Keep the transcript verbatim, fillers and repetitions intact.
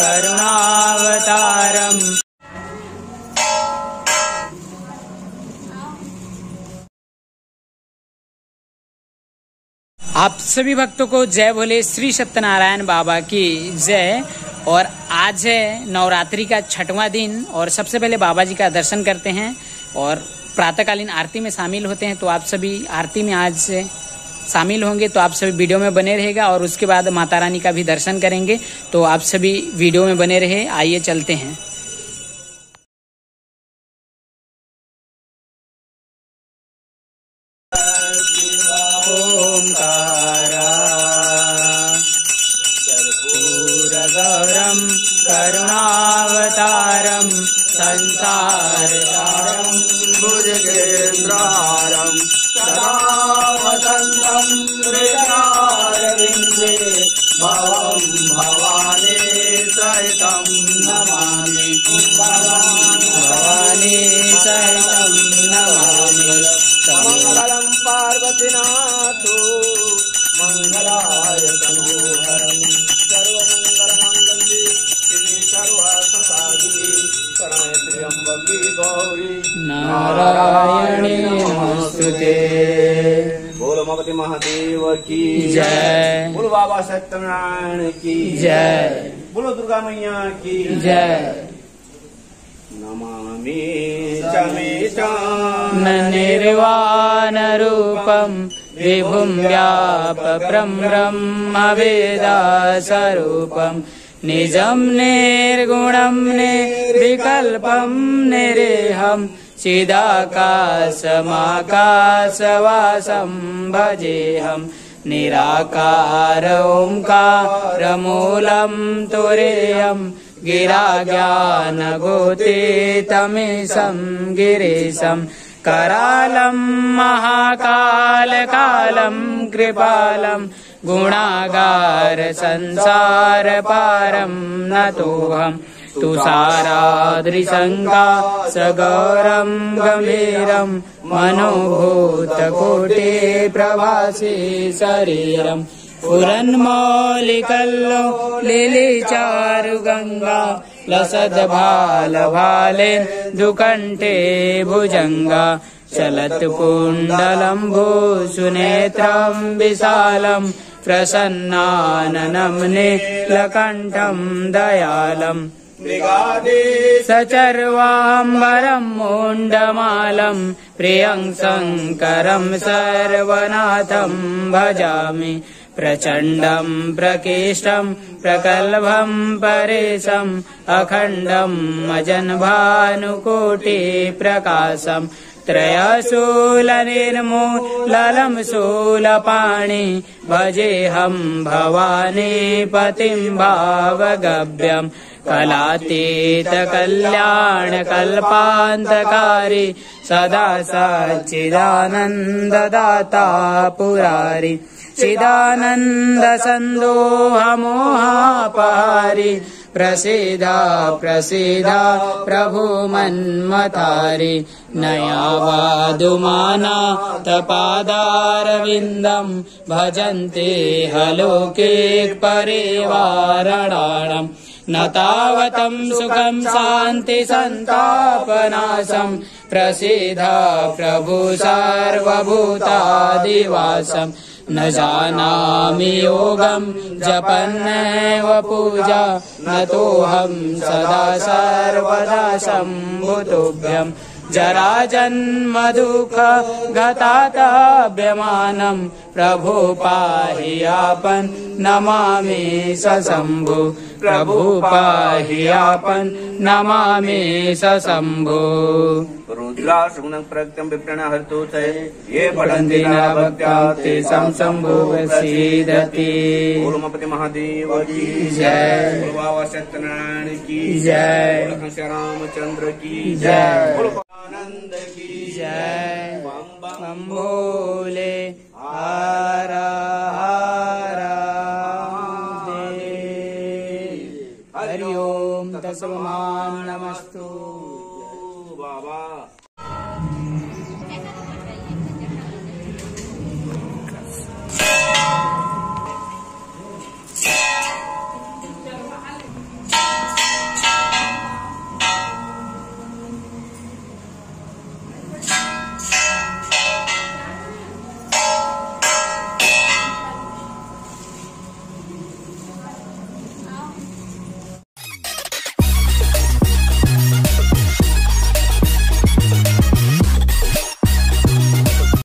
करुणावतारम्। आप सभी भक्तों को जय बोले श्री सत्यनारायण बाबा की जय। और आज है नवरात्रि का छठवां दिन और सबसे पहले बाबा जी का दर्शन करते हैं और प्रातःकालीन आरती में शामिल होते हैं। तो आप सभी आरती में आज से शामिल होंगे तो आप सभी वीडियो में बने रहेगा और उसके बाद माता रानी का भी दर्शन करेंगे। तो आप सभी वीडियो में बने रहे। आइए चलते हैं। कर्पूरगौरं करुणावतारं संसारसारं भुजगेन्द्रहारं सदा वसन्तं हृदयारविन्दे भवं भवानी सहितं नमामि भवानी सहितं नमामि। मंगलं पार्वतीनाथो मंगलाय तनोहरं सर्वमंगलमांगल्ये शिवे सर्वार्थसाधिके शरण्ये त्र्यंबके गौरी नारायणे नमोस्तुते। बोलो उमापति महादेव की जय। बोलो बाबा सत्यनारायण की जय। बोलो दुर्गा मैया की जय। नमामि चमेशान निर्वाणरूपं विभुं व्यापकं ब्रह्मवेदास्वरूपं निजं निर्गुणं निर्विकल्पं निरेहं चिदाकाशमाकाशवासं भजेऽहं निराकार ओंकारमूलं तुरीयं गिराज्ञानगोतीतमीशं गिरीशं करालं महाकालकालं कृपालं गुणागार संसार पारं नतोऽहं तुषाराद्रिशङ्का सगौरं गम्भीरं मनोभूतकोटि प्रभासी शरीरम् पुरन्मौलिकल्लो लिलिचारुगङ्गा लसद्भालभालेन्दुकण्ठे भुजङ्गा चलत्कुण्डलं भूषुनेत्रं विशालं प्रसन्नाननं नीलकण्ठं दयालम् सचर्वाम्बरं मुण्डमालं प्रियं शङ्करं सर्वनाथं भजामि प्रचण्डं प्रकेष्टं प्रकल्भं परेशम् अखण्डम् अजन्भानुकोटिप्रकाशं त्रयशूलनिर्मूलनं शूलपाणि भजेऽहं भवानी पतिं भावगव्यम् कलातीत कल्याण कल्पान्तकारी सदा सच्चिदानन्ददाता पुरारी चिदानन्द सन्दोहमोहापहारी प्रसीदा प्रसीदा प्रभु मन्मथारी नयावादुमाना तपादारविन्दं भजन्ते हलोके परिवारणाम् न तावतं सुखं शान्ति सन्तापनाशं प्रसीदा प्रभु सर्वभूतादिवासम् न जानामि योगं जपन्नैव पूजा न तोऽहं सदा सर्वदा शम्भुतुभ्यं जराजन्म दुःख गताताभ्यमानं प्रभु पाहि आपन् नमामि सशम्भु प्रभु पाहि आपन् नमामि सशम्भु। रुद्रासुगुणं प्रत्यं विप्रणहर्तु च ये पठन्ति नरभक्त्या तेषां शम्भो प्रसीदति। बोलो उमापति महादेव की जय। बोलो बाबा सत्यनारायण की जय। बोलो श्री रामचंद्र की जय। बोलो आनंद की जय। बम भोले हर हर हरि ओम तत्समान्